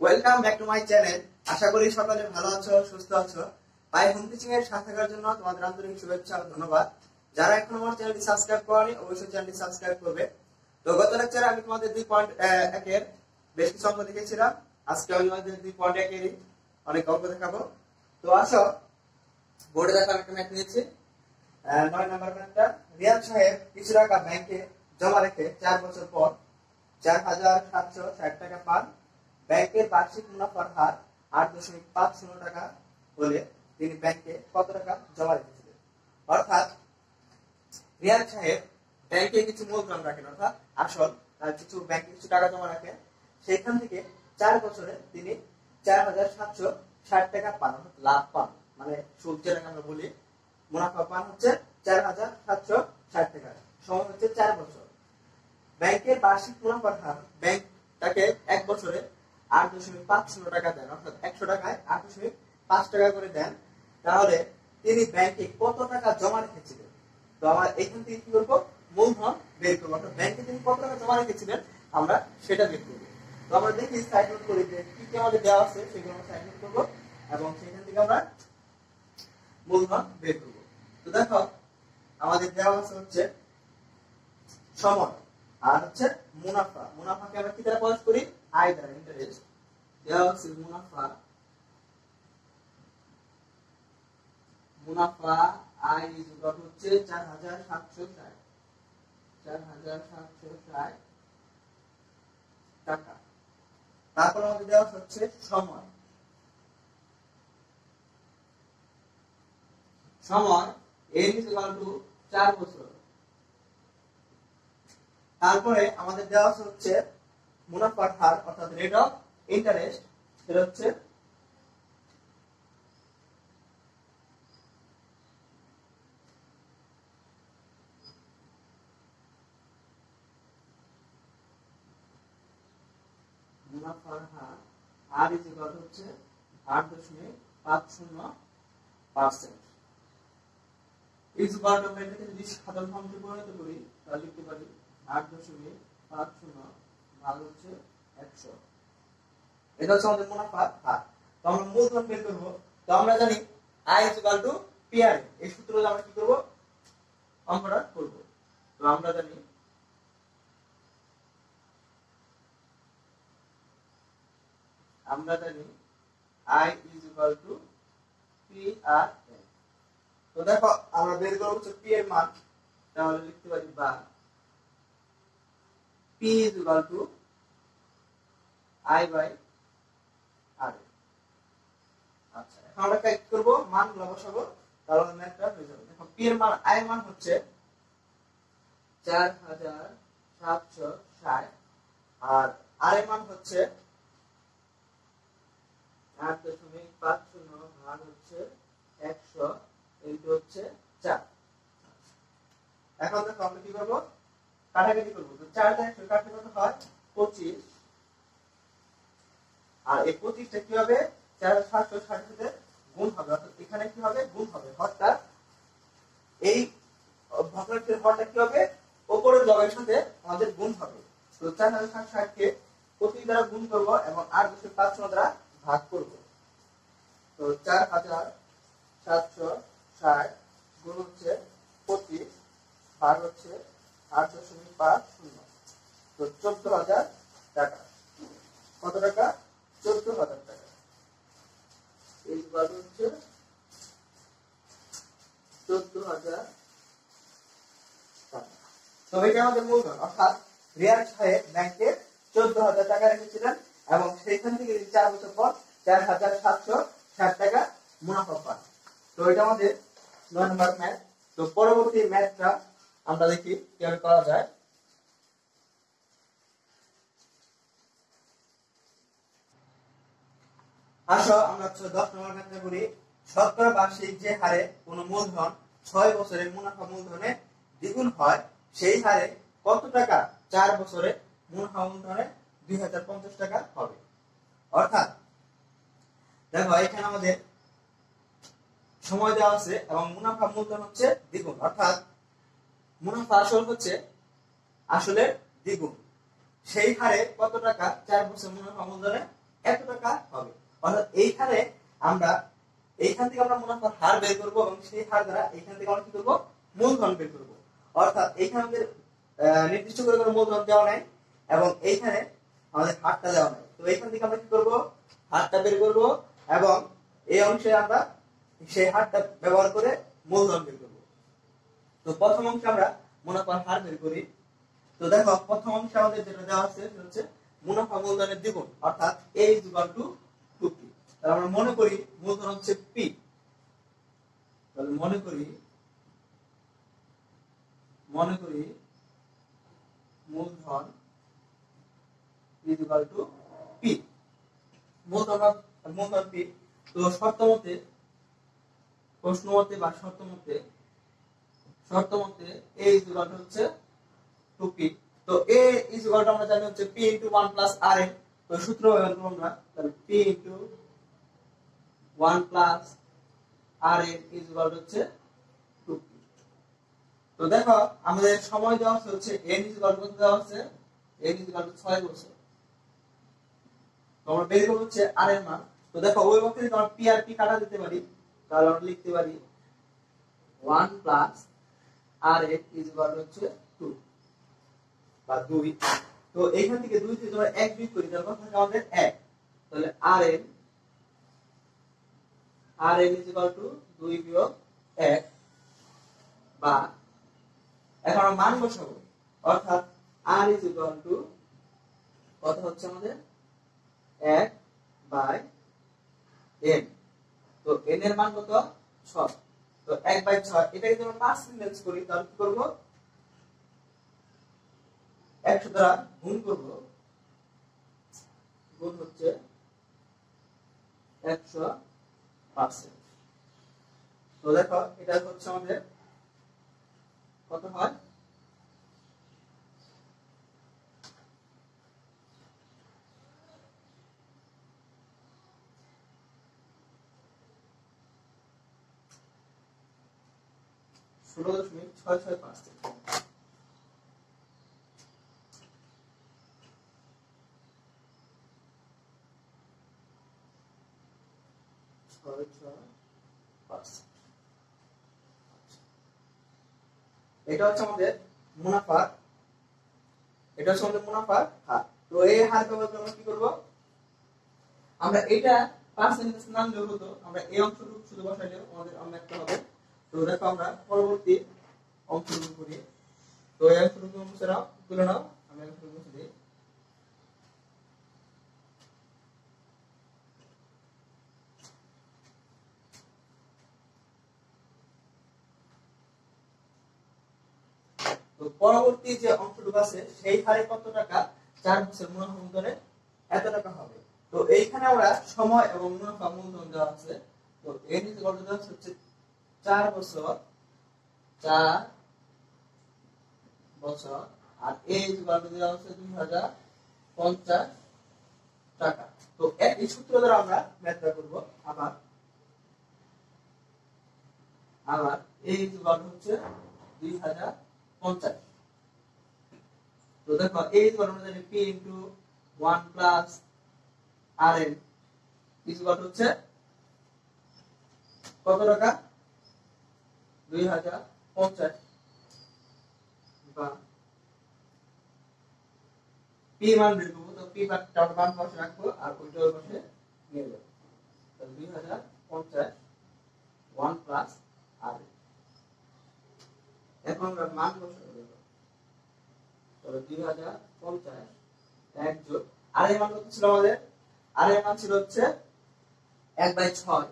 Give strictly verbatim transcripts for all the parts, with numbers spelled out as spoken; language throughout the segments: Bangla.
Welcome back to my channel. আশা করি সকলে ভালো আছো, সুস্থ আছো। পাই হোম টিচিং এর সাথে থাকার জন্য তোমাদের আন্তরিক শুভেচ্ছা ও ধন্যবাদ। যারা এখনো আমার চ্যানেলটি সাবস্ক্রাইব করনি অবশ্যই চ্যানেলটি সাবস্ক্রাইব করবে। তো গত লেকচারে আমি তোমাদের দুই পয়েন্ট এক এর বেশ কিছু অঙ্ক দেখিয়েছিলাম। আজকে আমি তোমাদের দুই পয়েন্ট এক এর অনেক অঙ্ক দেখাবো। তো আসো বোর্ডে দেখো, আমি একটা ম্যাথ নিয়েছি। নয় নম্বর ম্যাথটা, রিয়াদ সাহেব কিছু টাকা ব্যাংকে জমা রেখে চার বছর পর চার হাজার সাতশো ষাট টাকা পান। ব্যাংকের বার্ষিক মুনাফার হার আট দশমিক পাঁচ শূন্য টাকা হলে তিনি ব্যাংকে কত টাকা জমা রেখেছিলেন? অর্থাৎ রিয়াদ সাহেব ব্যাংকে কিছু মূলধন রাখেন, অর্থাৎ আসল, তার কিছু ব্যাংকে কিছু টাকা জমা রাখেন। সেখান থেকে চার বছরে তিনি চার হাজার সাতশো ষাট টাকা পান, অর্থাৎ লাভ পান, মানে সুদ যেটাকে আমরা বলি, মুনাফা পান হচ্ছে চার হাজার সাতশো ষাট টাকা, সময় হচ্ছে চার বছর। ব্যাংকের বার্ষিক মুনাফার হার ব্যাংক তাকে এক বছরে আট দশমিক পাঁচ শূন্য টাকা দেন, অর্থাৎ একশো টাকায় আট দশমিক পাঁচ টাকা করে দেন। তাহলে তিনি ব্যাংকে কত টাকা জমা রেখেছিলেন? তো আমরা এখান থেকে কি করবো? মূলধন বের করবো, অর্থাৎ ব্যাংকে তিনি কত টাকা জমা রেখেছিলেন আমরা সেটা বের করবো। তো আমরা দেখি সাইড নোট করি যে কি কি আমাদের দেওয়া আছে, সেগুলো আমরা সাইড নোট করবো এবং সেখান থেকে আমরা মূলধন বের করবো। তো দেখো আমাদের দেওয়া আছে হচ্ছে সময় আর হচ্ছে মুনাফা। মুনাফাকে আমরা কি দ্বারা প্রকাশ করি? আয় দ্বারা, ইন্টারেস্ট। দেওয়া হচ্ছে মুনাফা, মুনাফা আয় ইকুয়াল হচ্ছে চার হাজার সাতশো ষাট, চার হাজার সাতশো ষাট টাকা। তারপর আমাদের দেওয়া হচ্ছে সময়, সময় এর ইকুয়াল টু চার বছর। তারপরে আমাদের দেওয়া হচ্ছে মুনাফার হার, অর্থাৎ রেট অফ ইন্টারেস্ট, সেটা হচ্ছে মুনাফার হার আর ইজ ইকুয়াল হচ্ছে আট দশমিক পাঁচ শূন্য পার্সেন্ট। ইজ ইকুয়াল টু এটাকে যদি সাধারণ ফর্মে পরিণত করি তাহলে লিখতে পারি আট দশমিক পাঁচ শূন্য ভাগ হচ্ছে একশো। এটা হচ্ছে আমাদের মুনাফার হার। তো আমরা মূলধন বের করবো। তো আমরা জানি I is equal to P R. এই সূত্র আমরা কি করবো? অঙ্কটা করবো। তো আমরা জানি আমরা জানি I is equal to P R N. তো দেখো আমরা বের করবো হচ্ছে পি এর মান, তাহলে লিখতে পারি বা P is equal to I by R. আচ্ছা, এখন আমরা কি করব? মানগুলো বসাবো, তাহলে ম্যাথটা হয়ে যাবে। দেখো পি এর মান, আই এর মান হচ্ছে চার হাজার সাতশো ষাট আর আর এর মান হচ্ছে আট দশমিক পাঁচ শূন্য ভাগ হচ্ছে একশো ইনটু হচ্ছে চার। এখন দেখো আমরা কি করবো? কাটাকাটি করবো। তো চার দিয়ে একশো কাটলে কত হয়? পঁচিশ। আর এই পঁচিশটা কি হবে? চার হাজার সাতশো ষাট সাথে গুণ হবে, অর্থাৎ এখানে কি হবে? গুণ হবে। অর্থাৎ এই ভগ্নাংশের হরটা কি হবে? উপরের লবের সাথে আমাদের গুণ হবে। তো চার হাজার সাতশো ষাট কে পঁচিশ দ্বারা গুণ করবো এবং আট দশমিক পাঁচ শূন্য দ্বারা ভাগ করবো। তো চার হাজার সাতশো ষাট গুণ হচ্ছে পঁচিশ ভাগ হচ্ছে আট দশমিক পাঁচ শূন্য, তো চোদ্দ হাজার টাকা। কত টাকা? চোদ্দ হাজার টাকা। এই বাদ হচ্ছে চোদ্দ হাজার টাকা। তো এটা আমাদের মূলধন, অর্থাৎ রিয়াদ সাহেব ব্যাংকে চোদ্দ হাজার টাকা রেখেছিলেন এবং সেইখান থেকে চার বছর পর চার হাজার সাতশো ষাট টাকা মুনাফা পান। তো এটা আমাদের নয় নম্বর ম্যাথ। তো পরবর্তী ম্যাথটা আমরা দেখি কিভাবে করা যায়। আসো আমরা দশ নম্বর ম্যাথটা করি। শতকরা বার্ষিক যে হারে কোন মূলধন ছয় বছরে মুনাফা মূলধনে দ্বিগুণ হয়, সেই হারে কত টাকা চার বছরে মুনাফা মূলধনে দুই হাজার পঞ্চাশ টাকা হবে? অর্থাৎ দেখো এখানে আমাদের সময় দেওয়া আছে এবং মুনাফা মূলধন হচ্ছে দ্বিগুণ, অর্থাৎ মুনাফা আসল হচ্ছে আসলে দ্বিগুণ। সেই হারে কত টাকা চার বছর মুনাফা মূলধনে এত টাকা হবে। অর্থাৎ এইখানে আমরা এইখান থেকে আমরা মুনাফার হার বের করব এবং সেই হার দ্বারা এইখান থেকে আমরা কি করব মূলধন বের করব। অর্থাৎ এইখানে আমাদের নির্দিষ্ট করে কোনো মূলধন দেওয়া নাই এবং এইখানে আমাদের হারটা দেওয়া নাই। তো এইখান থেকে আমরা কি করব হারটা বের করব এবং এই অংশে আমরা সেই হারটা ব্যবহার করে মূলধন বের করব। তো প্রথম অংশে আমরা মুনাফার হার বের করি। তো দেখো প্রথম অংশে আমাদের যেটা দেওয়া আছে সেটা হচ্ছে মুনাফা মূলধনের দ্বিগুণ, অর্থাৎ a is equal to to P. তাহলে আমরা মনে করি মূলধন হচ্ছে p, তাহলে মনে করি মনে করি মূলধন is equal to p, মূলধন মূলধন p। তো শর্ত মতে প্রশ্ন মতে বা শর্ত মতে শর্ত মতে a is equal to হচ্ছে টু পি। তো a is equal to আমরা জানি হচ্ছে p into one plus rn। তো সূত্র ব্যবহার করব আমরা, তাহলে p into one plus rn is equal to হচ্ছে টু পি। তো দেখো আমাদের সময় দেওয়া হচ্ছে n is equal to কত দেওয়া হচ্ছে, n is equal to ছয় বছর। তো আমরা বের করব হচ্ছে r এর মান। তো দেখো ওই বক্তে যদি আমরা p আর p কাটা দিতে পারি তাহলে আমরা লিখতে পারি one plus rn is equal to হচ্ছে টু বা দুই। তো এইখান থেকে দুই থেকে আমরা এক বিয়োগ করি তাহলে কত থাকে আমাদের এক। তাহলে rn rn is equal to দুই বিয়োগ এক, বা এখন আমরা মান বসাবো, অর্থাৎ r is equal to কত হচ্ছে আমাদের এক বাই n। তো n এর মান কত ছয়। তো এক বাই ছয়, এটা যদি আমরা পার্সেন্টেজ করি তাহলে কি করব একশো দ্বারা গুণ করব, গুণ হচ্ছে একশো পার্সেন্ট। তো দেখো এটা হচ্ছে আমাদের কত হয়, ষোলো দশমিক ছয় ছয় পার্সেন্ট। এটা হচ্ছে আমাদের মুনাফার এটা হচ্ছে আমাদের মুনাফার হার। তো এই হার ব্যবহার করে আমরা কি করব, আমরা এটা পার্সেন্টেজ নাম দেব, হতো আমরা এই অংশটুকু শুধু বসাইলেও আমাদের অন্য একটা হবে। তো দেখো আমরা পরবর্তী অংশটুকু করি। তো এই অংশটুকু মুছে নাও, তুলে নাও, আমি অংশটুকু মুছে দিই। তো পরবর্তী যে অংশটুকু আছে সেই হারে কত টাকা চার বছর মুনাফা মূলধনে এত টাকা হবে। তো এইখানে আমরা সময় এবং মুনাফা মূলধন দেওয়া আছে। তো n is equal to দেওয়া হচ্ছে চার বছর চার বছর আর a is equal to দেওয়া হচ্ছে দুই হাজার পঞ্চাশ টাকা। তো এই সূত্র দ্বারা আমরা ম্যাথ করব। আবার আবার a is equal to হচ্ছে দুই হাজার পঞ্চাশ। তো দেখো a is equal to আমরা জানি p into one plus rn is equal to হচ্ছে কত টাকা, দুই হাজার পঞ্চাশ, বা p মান বের করব। তো p পার্টটা আমরা বাম পাশে রাখবো আর ওইটা ওই পাশে নিয়ে যাব। তো দুই হাজার পঞ্চাশ ওয়ান plus rn। এখন আমরা মান বসাবো। তবে দুই হাজার পঞ্চাশ এক যোগ আর এর মান কত ছিল আমাদের, আর এর মান ছিল হচ্ছে এক বাই ছয়,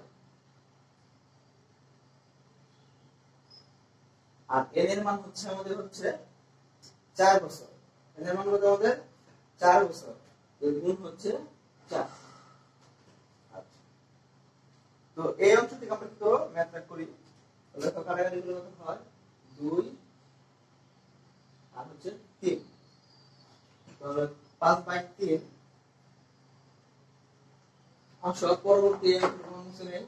আর এন এর মান হচ্ছে আমাদের হচ্ছে চার বছর। এন এর মান কত আমাদের চার বছর, এর গুণ হচ্ছে চার। আচ্ছা, তো এই অংশ থেকে আমরা কি করব ম্যাথ করি। তাহলে তো কাটাকাটি গুলো কত হয়, দুই আর হচ্ছে তিন। তাহলে পাঁচ বাই তিন অংশ। পরবর্তী অংশ নেই,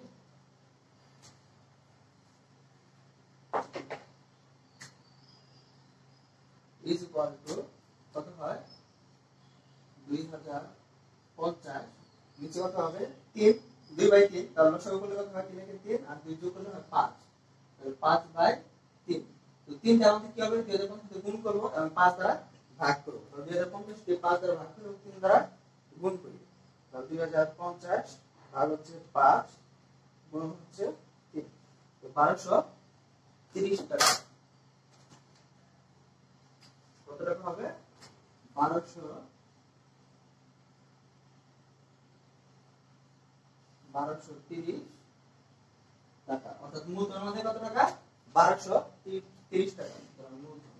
is equal to কত হয় দুই হাজার পঞ্চাশ নিচে কত হবে তিন, দুই বাই তিন, তাহলে লসাগু করলে কত হয় তিন একে তিন আর দুই যোগ করলে হয় পাঁচ, তাহলে পাঁচ বাই তিন। তো তিনটা আমাদের কি হবে দুই হাজার পঞ্চাশ দিয়ে গুণ করব এবং পাঁচ দ্বারা ভাগ করব। তো দুই হাজার পঞ্চাশ কে পাঁচ দ্বারা ভাগ করব, তিন দ্বারা গুণ করি, তাহলে দুই হাজার পঞ্চাশ ভাগ হচ্ছে পাঁচ গুণ হচ্ছে তিন, তো বারোশো তিরিশ টাকা। কত টাকা হবে বারোশো বারোশো তিরিশ টাকা, অর্থাৎ মূলধন আমাদের কত টাকা বারোশো তিরিশ টাকা। মূলধন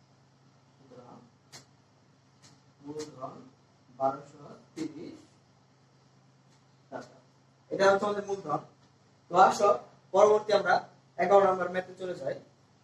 মূলধন বারোশো তিরিশ টাকা, এটা হচ্ছে আমাদের মূলধন। তো আসো পরবর্তী আমরা এগারো নম্বর ম্যাথে চলে যাই।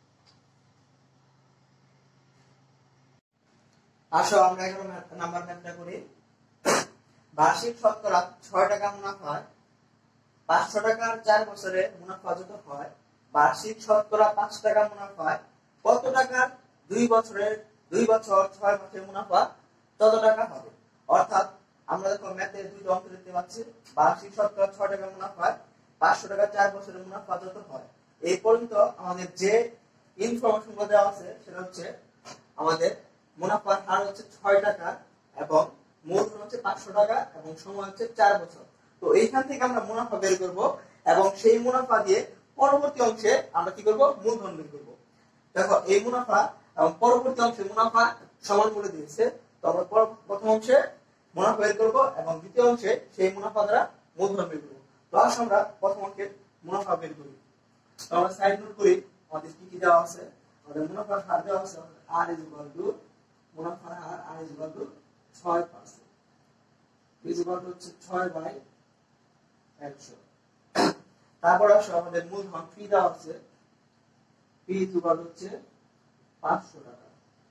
আসো আমরা এগারো নম্বর ম্যাথটা করি। বার্ষিক শতকরা ছয় টাকা মুনাফায় পাঁচশো টাকার চার বছরে মুনাফা যত হয়, বার্ষিক শতকরা পাঁচ টাকা মুনাফায় কত টাকার দুই বছরের দুই বছর ছয় মাসে মুনাফা তত টাকা হবে। অর্থাৎ আমরা দেখো ম্যাথে দুইটা অঙ্ক দেখতে পাচ্ছি, বার্ষিক শতকরা ছয় টাকা মুনাফায় পাঁচশো টাকা চার বছরের মুনাফা যত হয়। এই পর্যন্ত আমাদের যে ইনফরমেশন গুলো দেওয়া আছে সেটা হচ্ছে আমাদের মুনাফার হার হচ্ছে ছয় টাকা এবং মূলধন হচ্ছে পাঁচশো টাকা এবং সময় হচ্ছে চার বছর। তো এইখান থেকে আমরা মুনাফা বের করব এবং সেই মুনাফা দিয়ে পরবর্তী অংশে আমরা কি করব মূলধন বের করব। দেখো এই মুনাফা এবং পরবর্তী অংশে মুনাফা সমান বলে দিয়েছে, তো আমরা প্রথম অংশে মুনাফা বের করব এবং দ্বিতীয় অংশে সেই মুনাফা দ্বারা মূলধন বের করব। তো আসলে আমরা প্রথম অংশে মুনাফা বের করি। তো আমরা সাইড নোট করি আমাদের কি কি দেওয়া আছে। আমাদের মুনাফার হার দেওয়া আছে r is equal to মুনাফার হার r is equal to ছয় পার্সেন্ট, is equal to হচ্ছে ছয় বাই একশো। তারপর আসো আমাদের মূলধন ফি দেওয়া আছে, p is equal to হচ্ছে পাঁচশো টাকা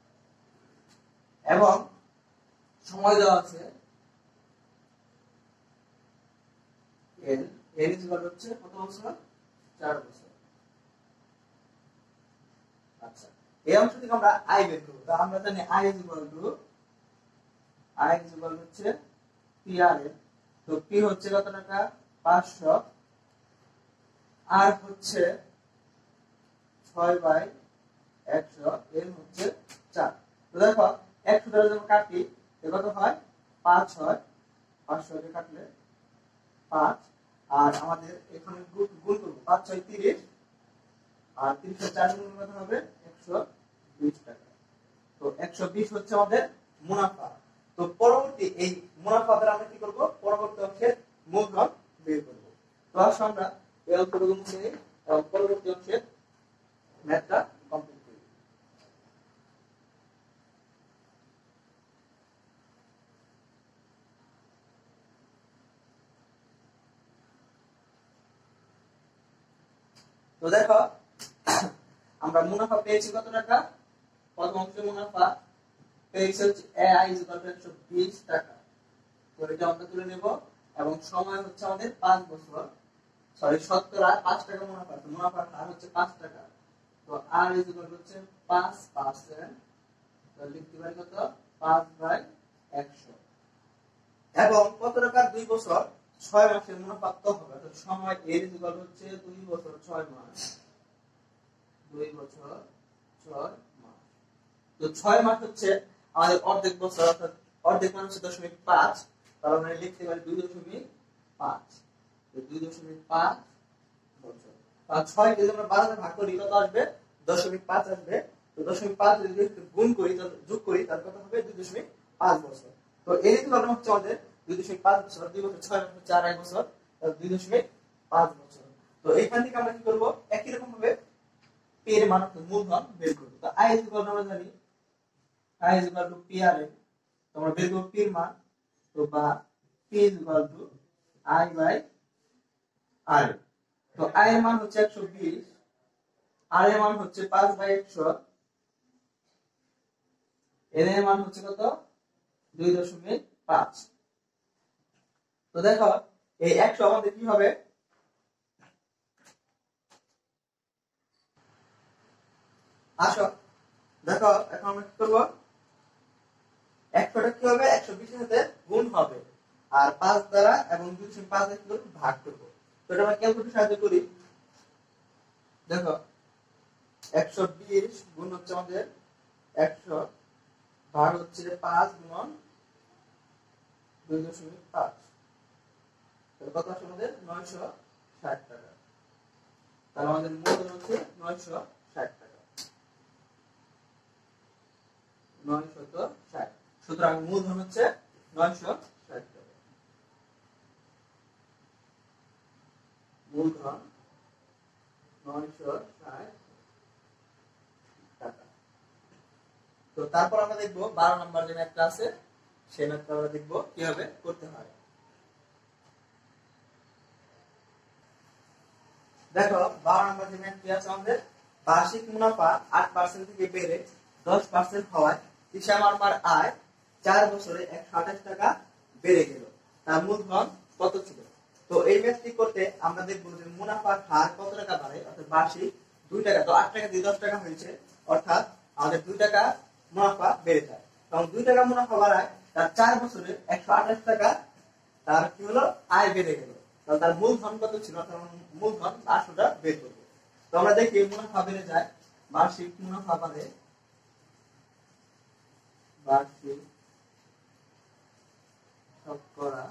এবং সময় দেওয়া আছে l, l is equal to হচ্ছে কত বছর চার বছর। আচ্ছা এই অংশ থেকে আমরা আয় বের করব। তো আমরা জানি i is equal to i is equal to হচ্ছে পি আর এল। তো p হচ্ছে কত টাকা পাঁচশো, r হচ্ছে ছয় বাই একশো, l হচ্ছে চার। তো দেখো একশো দ্বারা যখন কাটি কত হয় পাঁচ হয়, পাঁচশো কে কাটলে পাঁচ, আর আমাদের এখানে গুণ করব পাঁচ ছয় তিরিশ আর তিরিশ চার গুণ কত হবে একশো বিশ টাকা। তো একশো বিশ হচ্ছে আমাদের মুনাফা। তো পরবর্তী এই মুনাফা দ্বারা আমরা কি করব পরবর্তী অংশের মূলধন বের করব। তো আসলে আমরা এই অঙ্কটুকু মুছে নিই এবং পরবর্তী অংশের ম্যাথটা কমপ্লিট করি। তো দেখো আমরা মুনাফা পেয়েছি কত টাকা, প্রথম অংশে মুনাফা পেয়েছি হচ্ছে আই ইজ ইকুয়াল টু একশো বিশ টাকা। তো এটা আমরা তুলে নেব এবং সময় হচ্ছে আমাদের পাঁচ বছর, সরি শতকরা পাঁচ টাকা মুনাফা, তো মুনাফার হার হচ্ছে পাঁচ টাকা। তো আর ইজ ইকুয়াল টু হচ্ছে পাঁচ পার্সেন্ট, তো লিখতে পারি কত পাঁচ বাই একশো এবং কত টাকার দুই বছর ছয় মাসের মুনাফা কত হবে। তো সময় এর ইজ ইকুয়াল টু হচ্ছে দুই বছর ছয় মাস, দুই বছর ছয় মাস। তো ছয় মাস হচ্ছে আমাদের অর্ধেক বছর, অর্থাৎ অর্ধেক মানে হচ্ছে দশমিক পাঁচ, তার মানে লিখতে পারি দুই দশমিক পাঁচ, দুই দশমিক পাঁচ বছর। আর ছয় যদি আমরা বারো ভাগ করি কত আসবে দশমিক পাঁচ আসবে। তো দশমিক পাঁচ যদি গুণ করি যোগ করি তার কত হবে দুই দশমিক পাঁচ বছর। তো এই তুলনা হচ্ছে আমাদের দুই দশমিক পাঁচ বছর, দুই বছর ছয় মাস হচ্ছে আড়াই বছর, দুই দশমিক পাঁচ বছর। তো এইখান থেকে আমরা কি করবো একই রকম ভাবে পি এর মান মূলধন বের করব। তো আই ইজ ইকুয়াল টু আমরা জানি I is equal to P R A, তো আমরা বের করব পি এর মান, তো বা P is equal to I by R. তো আই এর মান হচ্ছে একশো বিশ, আর এর মান হচ্ছে পাঁচ বাই একশো, এর এর মান হচ্ছে কত দুই দশমিক পাঁচ। তো দেখো এই একশো আমাদের কি হবে আসো দেখো এখন আমরা কি করবো একশোটা কি হবে একশো বিশ এর সাথে গুণ হবে। আর পাঁচ দ্বারা এবং দুই দশমিক পাঁচ দ্বারা ভাগ করবো। তো এটা আমরা ক্যালকুলেটর সাহায্য করি। দেখো একশো বিশ গুণ হচ্ছে আমাদের একশো ভাগ হচ্ছে পাঁচ গুণন দুই দশমিক পাঁচ, কত আসে আমাদের নয়শো ষাট টাকা। তাহলে আমাদের মূলধন হচ্ছে নয়শো ষাট টাকা, নয়শত ষাট। সুতরাং মূলধন হচ্ছে নয়শো ষাট টাকা, মূলধন নয়শো ষাট টাকা। তো তারপর আমরা দেখবো বারো নম্বর যে ম্যাথটা আছে সেই ম্যাথটা আমরা দেখবো কিভাবে করতে হয়। দেখো বারো নম্বর যে ম্যাথটি আছে আমাদের, বার্ষিক মুনাফা আট পার্সেন্ট থেকে বেড়ে দশ পার্সেন্ট হওয়ায় হিসাব আমার আয় চার বছরে একশো আঠাশ টাকা বেড়ে গেল, তার মূলধন কত ছিল? তো এই ম্যাথটি করতে আমরা দেখবো যে মুনাফার হার কত টাকা বাড়ে, অর্থাৎ বার্ষিক দুই টাকা, তো আট টাকা দিয়ে দশ টাকা হয়েছে, অর্থাৎ আমাদের দুই টাকা মুনাফা বেড়ে যায়। তখন দুই টাকা মুনাফা বাড়ায় তার চার বছরে একশো আঠাশ টাকা তার কি হলো আয় বেড়ে গেল, তাহলে তার মূলধন কত ছিল? মূলধন আটশোটা বের করবো। তো আমরা দেখি মুনাফা বেড়ে যায়, বার্ষিক মুনাফা বাড়ে, বার্ষিক শতকরা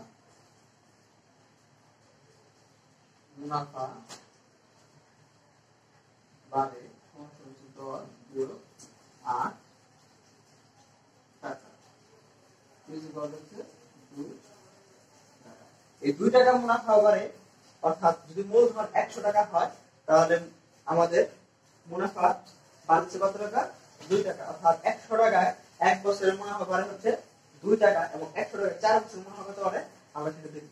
মুনাফা বাড়ে সঞ্চিত বিয়োগ আট টাকা, এই দুই টাকা মুনাফা বাড়ে, অর্থাৎ যদি মূলধন একশো টাকা হয় তাহলে আমাদের মুনাফা বাড়ছে কত টাকা? দুই টাকা, অর্থাৎ একশো টাকায় এক বছরের মুনাফা বাড়ে হচ্ছে দুই টাকা, এবং একশো টাকায় চার বছরের মুনাফা কত বাড়ে আমরা সেটা দেখব।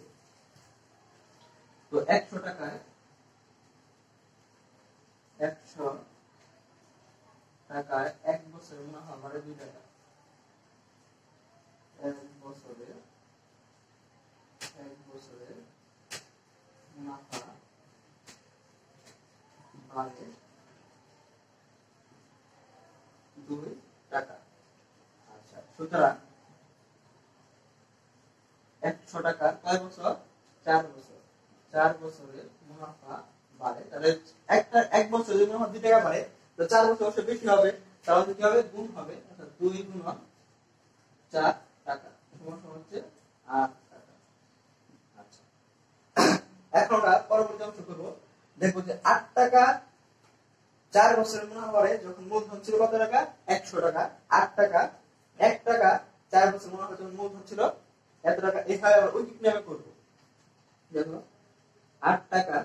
তো একশো টাকায় একশো টাকায় এক বছরের মুনাফা বাড়ে দুই টাকা, এক বছরে এক বছরে মুনাফা বাড়ে দুই টাকা। আচ্ছা, সুতরাং একশো টাকা কয় বছর? চার বছর, চার বছরে মুনাফা বাড়ে, তাহলে একটা এক বছরে মুনাফা দুই টাকা বাড়ে, তো চার বছর অবশ্যই বেশি হবে, তাহলে কি হবে? গুণ হবে, অর্থাৎ দুই গুণন চার টাকা সমান সমান হচ্ছে আট টাকা। আচ্ছা, এখন আমরা পরবর্তী অংশ করবো। দেখবো যে আট টাকা চার বছরের মুনাফা বাড়ে যখন মূলধন ছিল কত টাকা? একশো টাকা। আট টাকা এক টাকা চার বছর মুনাফা যখন মূলধন ছিল এত টাকা, এভাবে ওই নিয়মে করবো। দেখো আট টাকা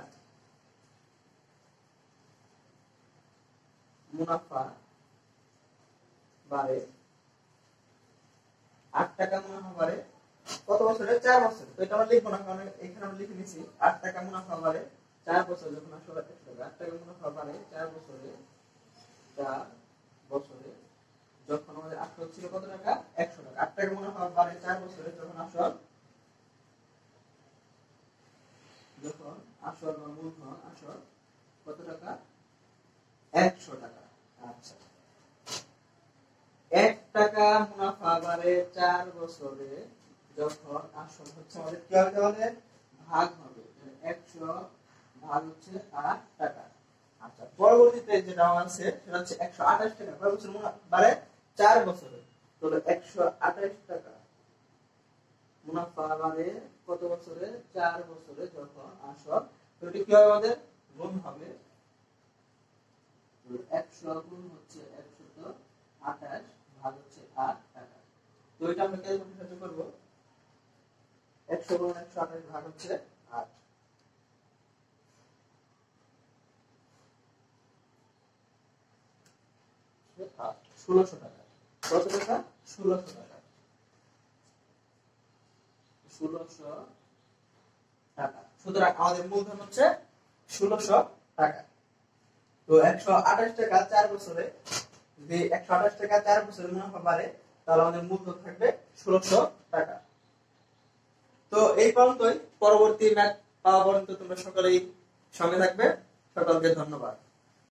মুনাফা বাড়ে, আট টাকা মুনাফা বাড়ে কত বছরে? চার বছরে। তো এটা আমরা লিখবো না, কারণ এখানে আমরা লিখে নিছি আট টাকা মুনাফা বাড়ে চার বছর, যখন আসলে একশো টাকা আট টাকা মুনাফা বাড়ে চার বছরে, চার বছরে যখন আমাদের আসল ছিল কত টাকা? একশো টাকা। আট টাকা মুনাফা বাড়ে চার বছরে যখন আসল যখন আসল বা মূলধন আসল কত টাকা? একশো টাকা। আচ্ছা, এক টাকা মুনাফা বাড়ে চার বছরে যখন আসল হচ্ছে আমাদের কি হবে? তাহলে ভাগ হবে, একশো ভাগ হচ্ছে আট টাকা। আচ্ছা, পরবর্তীতে যেটা আছে সেটা হচ্ছে একশো আঠাশ টাকা কয় বছর মুনাফা বাড়ে? চার বছরে। তাহলে একশো আঠাশ টাকা মুনাফা বাড়ে কত বছরে? চার বছরে যখন আসল, তো এটা কি হবে? আমাদের গুণ হবে, একশো গুণ হচ্ছে একশত আঠাশ ভাগ হচ্ছে আট টাকা। তো এটা আমরা ক্যালকুলেটর সাহায্যে করব। একশো গুণ একশো আঠাশ ভাগ হচ্ছে আট, ষোলোশো টাকা। কত টাকা? ষোলোশো টাকা, ষোলোশো টাকা। সুতরাং আমাদের মূলধন হচ্ছে ষোলোশো টাকা। তো একশো আঠাশ টাকা চার বছরে, যদি একশো আঠাশ টাকা চার বছরে মুনাফা বাড়ে তাহলে আমাদের মূলধন থাকবে ষোলোশো টাকা। তো এই পর্যন্তই, পরবর্তী ম্যাথ পাওয়া পর্যন্ত তোমরা সকলেই সঙ্গে থাকবে। সকলকে ধন্যবাদ।